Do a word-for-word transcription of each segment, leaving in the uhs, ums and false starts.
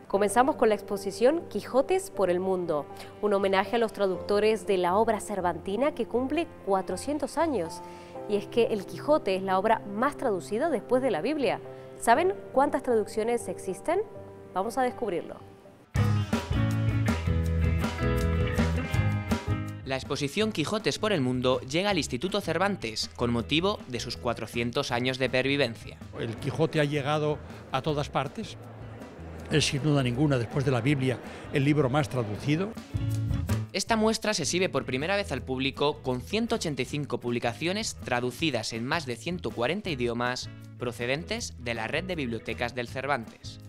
Comenzamos con la exposición Quijotes por el Mundo, un homenaje a los traductores de la obra cervantina que cumple cuatrocientos años. Y es que El Quijote es la obra más traducida después de la Biblia. ¿Saben cuántas traducciones existen? Vamos a descubrirlo. La exposición Quijotes por el Mundo llega al Instituto Cervantes con motivo de sus cuatrocientos años de pervivencia. El Quijote ha llegado a todas partes. Es sin duda ninguna, después de la Biblia, el libro más traducido. Esta muestra se exhibe por primera vez al público con ciento ochenta y cinco publicaciones traducidas en más de ciento cuarenta idiomas procedentes de la red de bibliotecas del Cervantes.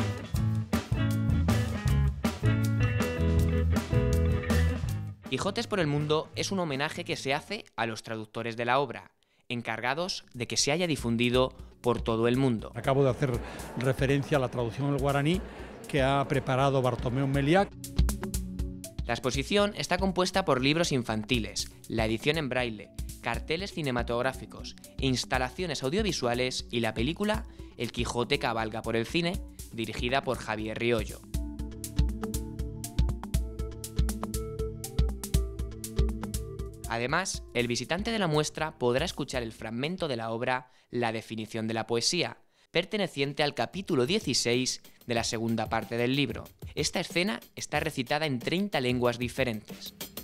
Quijotes por el Mundo es un homenaje que se hace a los traductores de la obra, encargados de que se haya difundido por todo el mundo. Acabo de hacer referencia a la traducción del guaraní que ha preparado Bartomeu Meliac. La exposición está compuesta por libros infantiles, la edición en braille, carteles cinematográficos, instalaciones audiovisuales y la película El Quijote cabalga por el cine, dirigida por Javier Riollo. Además, el visitante de la muestra podrá escuchar el fragmento de la obra La definición de la poesía, perteneciente al capítulo dieciséis de la segunda parte del libro. Esta escena está recitada en treinta lenguas diferentes.